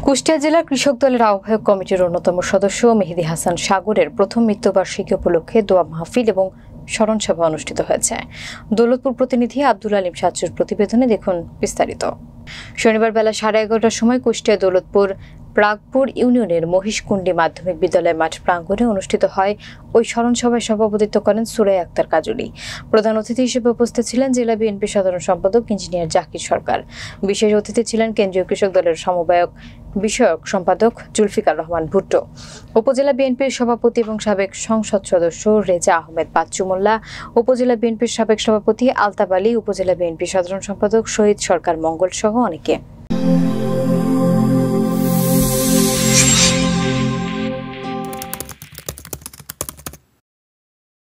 কুষ্টিয়া জেলা কৃষক দলের আহ্বায়ক কমিটির অন্যতম সদস্য মেহেদী হাসান সাগরের প্রথম মৃত্যুবার্ষিকী উপলক্ষে দোয়া মাহফিল এবং স্মরণ সভা অনুষ্ঠিত হয়েছে। দৌলতপুর প্রতিনিধি আব্দুল আলিম সাচ্চুর প্রতিবেদনে দেখুন বিস্তারিত। শনিবার বেলা 11:30টার সময় কুষ্টিয়া দৌলতপুর প্রাগপুর ইউনিয়নের মহিষকুণ্ডী মাধ্যমিক বিদ্যালয় মাঠ প্রাঙ্গণে অনুষ্ঠিত হয় ওই স্মরণ সভায় সভাপতিত্ব করেন সুরাইয়া আক্তার কাজলী। প্রধান অতিথি হিসেবে উপস্থিত ছিলেন জেলা বিএনপি সাধারণ সম্পাদক ইঞ্জিনিয়ার জাকির সরকার। বিশেষ অতিথি ছিলেন কেন্দ্রীয় কৃষক দলের সমবায়ক বিষয়ক সম্পাদক জুলফিকার রহমান ভুট্টো, উপজেলা বিএনপির সভাপতি এবং সাবেক সংসদ সদস্য রেজা আহমেদ বাচ্চু মোল্লা, উপজেলা বিএনপির সাবেক সভাপতি আলতাব আলী, উপজেলা বিএনপির সাধারণ সম্পাদক শহীদ সরকার মঙ্গল সহ অনেকে।